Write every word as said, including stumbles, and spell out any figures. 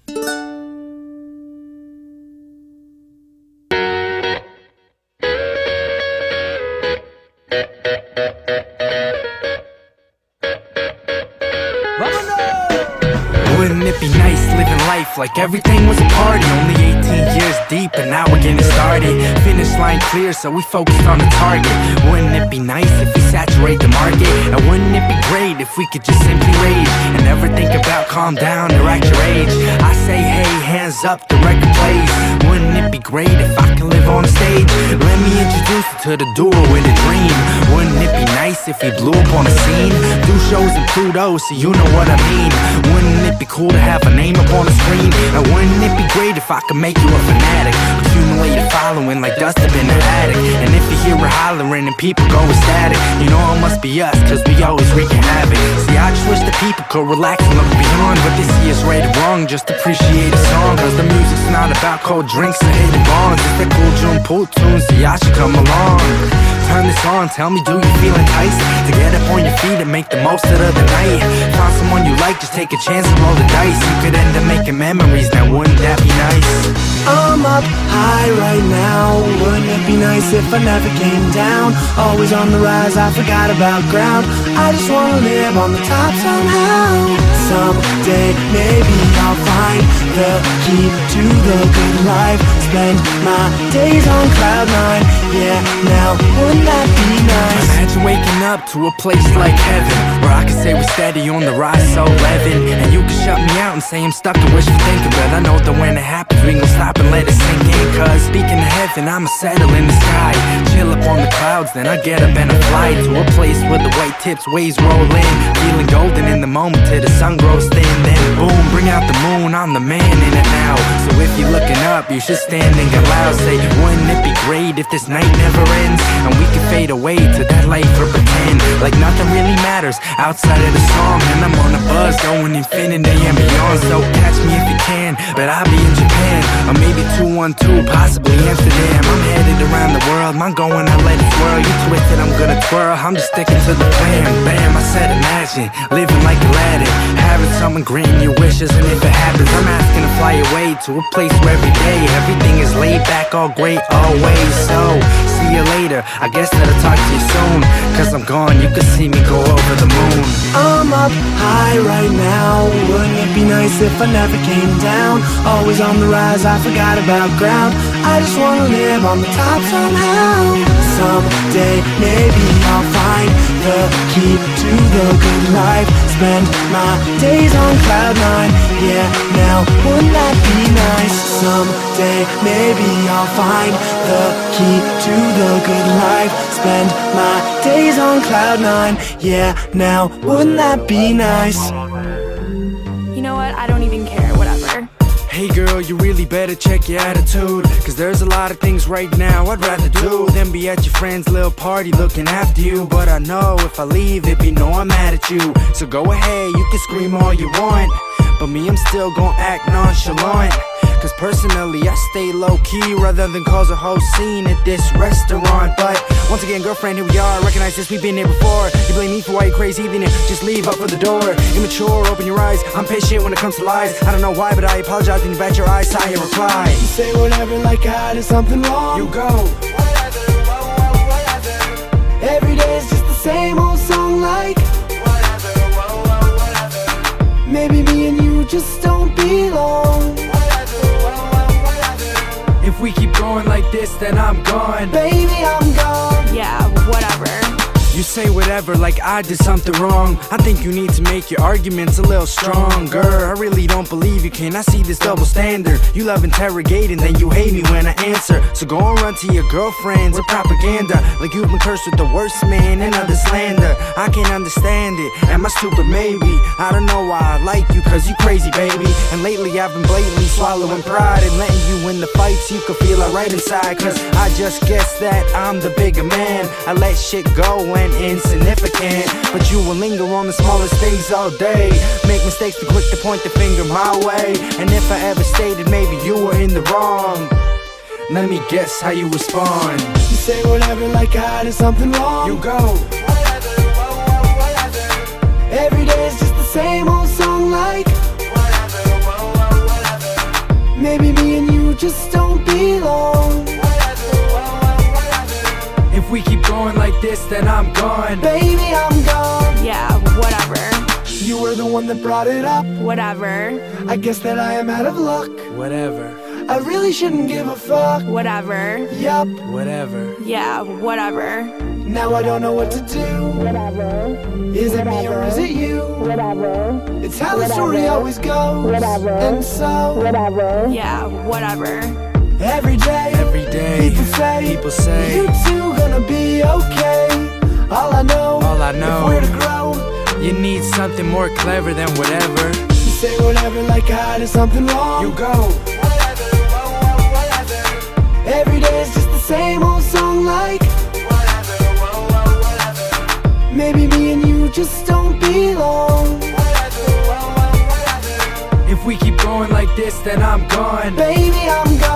Wouldn't it be nice living life like everything was a party? Only eighteen years deep and now we're getting started. Finish line clear so we focused on the target. Wouldn't it be nice if we saturate the market? And wouldn't it be great if we could just simply rage and never think about calm down or act your age? I say hey, hands up, the record plays. Wouldn't it be great if I can live on stage? Let me introduce you to the duo with a dream. Wouldn't it be nice if we blew up on a scene? Do shows in Pluto so you know what I mean. Wouldn't it be cool to have a name up on the screen? And wouldn't it be great if I could make you a fanatic? Accumulate a following like dust up in the attic. And if you hear her hollering and people go ecstatic, you know it must be us, cause we always wreaking havoc. See, I just wish the people could relax and look beyond what they see is right or wrong. Just appreciate a song, cause the music's not about cold drinks and hidden bonds. It's that cool June pool tune, so y'all should come along. Turn this on, tell me, do you feel enticed to get up on your feet and make the most out of the night? Find someone you like, just take a chance and roll the dice. You could end up making memories, now wouldn't that be nice? I'm up high right now. Wouldn't it be nice if I never came down? Always on the rise, I forgot about ground. I just wanna live on the top somehow. Someday, maybe I'll find the key to the good life. Spend my days on cloud nine. Yeah, now wouldn't that be nice? Imagine waking up to a place like heaven, where I can say we're steady on the rise, so eleven. And you can shut me out and say I'm stuck and wishful thinking, but I know that when it happens we gon' stop and let it sink in. Cause speaking of heaven, I'ma settle in the sky, chill up on the clouds, then I get up and I fly to a place where the white tips waves roll in, feeling golden in the moment till the sun grows thin. Then boom, bring out the moon, I'm the man in it now. So if you're looking up, you should stand and get loud. Say, wouldn't it be great if this night never ends and we can fade away to that light for pretend, like nothing really matters outside of the song. And I'm on a buzz going infinity and beyond. So catch me if you can, but I'll be in Japan, or maybe two one two, possibly Amsterdam. I'm headed around the world, I'm going, I let it swirl. You twisted, I'm gonna twirl, I'm just sticking to the plan. Bam, I said imagine, living like Aladdin, having someone granting your wishes. And if it happens, I'm asking to fly away to a place where every day everything is laid back, all great, always. So, see you later, I guess that I'll talk to you soon, cause I'm gone, you can see me go over the moon. I'm up high right now. Wouldn't it be nice if I never came down? Always on the rise, I forgot about ground. I just wanna live on the top somehow. Someday, maybe I'll find the key to the good life. Spend my days on cloud nine. Yeah, now wouldn't that be nice? Someday, maybe I'll find the key to the good life. Spend my days on cloud nine. Yeah, now wouldn't that be nice? You know what? I don't even care, whatever. Hey girl, you really better check your attitude, cause there's a lot of things right now I'd rather do than be at your friend's little party looking after you. But I know if I leave, it'd be no, I'm mad at you. So go ahead, you can scream all you want, but me, I'm still gon' act nonchalant. Cause personally, I stay low-key rather than cause a whole scene at this restaurant. But once again, girlfriend, here we are. Recognize this, we've been here before. You blame me for why you're crazy, then you just leave up for the door. Immature, open your eyes, I'm patient when it comes to lies. I don't know why, but I apologize when you bat your eyes, saw your reply. You say whatever like I did something wrong. You go whatever, whoa, whoa, whatever. Every day is just the same old song like whatever, whoa, whoa, whatever. Maybe me and you just don't belong. If we keep going like this, then I'm gone. Baby, I'm gone. Yeah, whatever. You say whatever like I did something wrong. I think you need to make your arguments a little stronger. I really don't believe you can, I see this double standard. You love interrogating, then you hate me when I answer. So go and run to your girlfriends with propaganda, like you've been cursed with the worst man and other slander. I can't understand it, am I stupid? Maybe. I don't know why I like you, cause you crazy, baby. And lately I've been blatantly swallowing pride and letting you win the fights you can feel it right inside. Cause I just guess that I'm the bigger man. I let shit go and insignificant, but you will linger on the smallest things all day. Make mistakes too quick to point the finger my way. And if I ever stated maybe you were in the wrong, let me guess how you respond. You say whatever like I did something wrong. You go whatever, whoa, whoa, whatever. Every day is just the same old song like whatever, whoa, whoa, whatever. this, then I'm gone. Baby, I'm gone. Yeah, whatever. You were the one that brought it up. Whatever. I guess that I am out of luck. Whatever, I really shouldn't give a fuck. Whatever. Yup. whatever. Yeah, whatever. Now I don't know what to do. Whatever. Is it me or is it you? Whatever. It's how the story always goes. And so Whatever. Yeah, whatever. every day, Every day, people say, people say, you two gonna be okay. All I know, all I know, if we're to grow, you need something more clever than whatever. you say whatever like I did something wrong. You go. Whatever, whoa, whoa, whatever. Every day is just the same old song like whatever, whoa, whoa, whatever. Maybe me and you just don't belong. Whatever, whoa, whoa, whatever. If we keep going like this, then I'm gone. Baby, I'm gone.